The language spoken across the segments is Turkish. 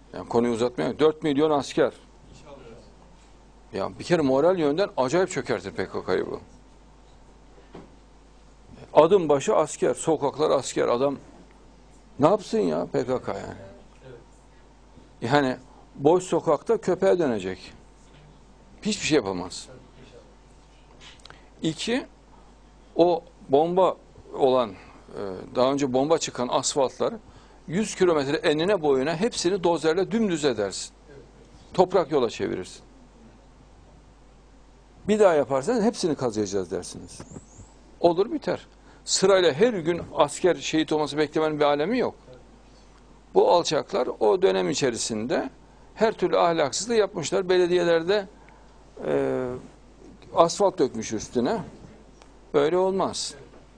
Yani konuyu uzatmayalım. 4 milyon asker. Ya bir kere moral yönden acayip çökertir PKK'yı bu. Adım başı asker, sokaklar asker. Adam ne yapsın ya PKK yani? Yani boş sokakta köpeğe dönecek. Hiçbir şey yapamaz. İki, o bomba olan, daha önce bomba çıkan asfaltları 100 kilometre enine boyuna hepsini dozerle dümdüz edersin. Toprak yola çevirirsin. Bir daha yaparsanız hepsini kazıyacağız dersiniz. Olur biter. Sırayla her gün asker şehit olması beklemenin bir alemi yok. Bu alçaklar o dönem içerisinde her türlü ahlaksızlığı yapmışlar. Belediyelerde asfalt dökmüş üstüne. Böyle olmaz.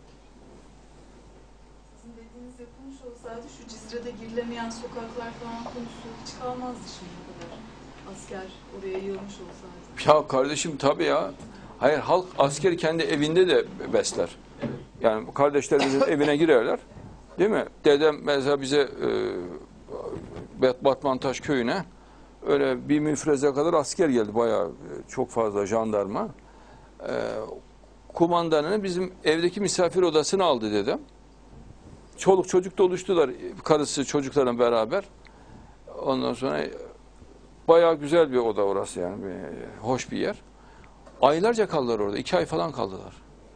Sizin dediğiniz yapılmış olsaydı şu Cizre'de girilemeyen sokaklar falan konusu hiç kalmazdı şimdiye kadar. Asker oraya yığılmış olsaydı. Ya kardeşim tabii ya. Hayır, halk askeri kendi evinde de besler. Yani kardeşlerimizin evine girerler. Değil mi? Dedem mesela bize Batmantaş köyüne öyle bir müfreze kadar asker geldi. Bayağı çok fazla jandarma. Kumandanını bizim evdeki misafir odasına aldı dedem. Çoluk çocuk da oluştular. Karısı çocuklarla beraber. Ondan sonra bayağı güzel bir oda orası yani. Hoş bir yer. Aylarca kaldılar orada. 2 ay falan kaldılar.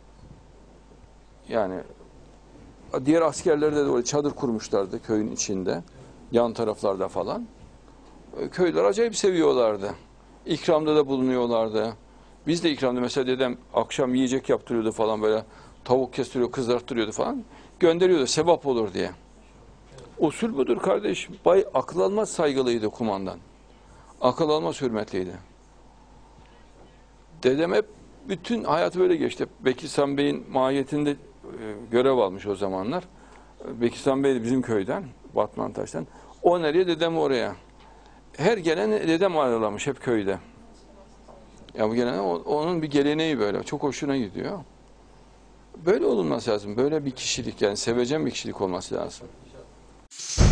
Yani diğer askerlerde de öyle çadır kurmuşlardı köyün içinde. Yan taraflarda falan. Köyler acayip seviyorlardı. İkramda da bulunuyorlardı. Biz de ikramda mesela dedem akşam yiyecek yaptırıyordu falan böyle. Tavuk kestiriyor, kızarttırıyordu falan. Gönderiyordu sevap olur diye. Usul budur kardeşim. Bay akıl almaz saygılıydı kumandan. Akıl almaz hürmetliydi. Dedem hep bütün hayatı böyle geçti. Bekir Sami Bey'in mahiyetinde görev almış o zamanlar. Bekir Sami Bey de bizim köyden, Batmantaş'tan. O nereye, dedem oraya. Her gelen dedem ağırlamış hep köyde. Ya bu gelen onun bir geleneği böyle. Çok hoşuna gidiyor. Böyle olunması lazım. Böyle bir kişilik yani sevecen bir kişilik olması lazım.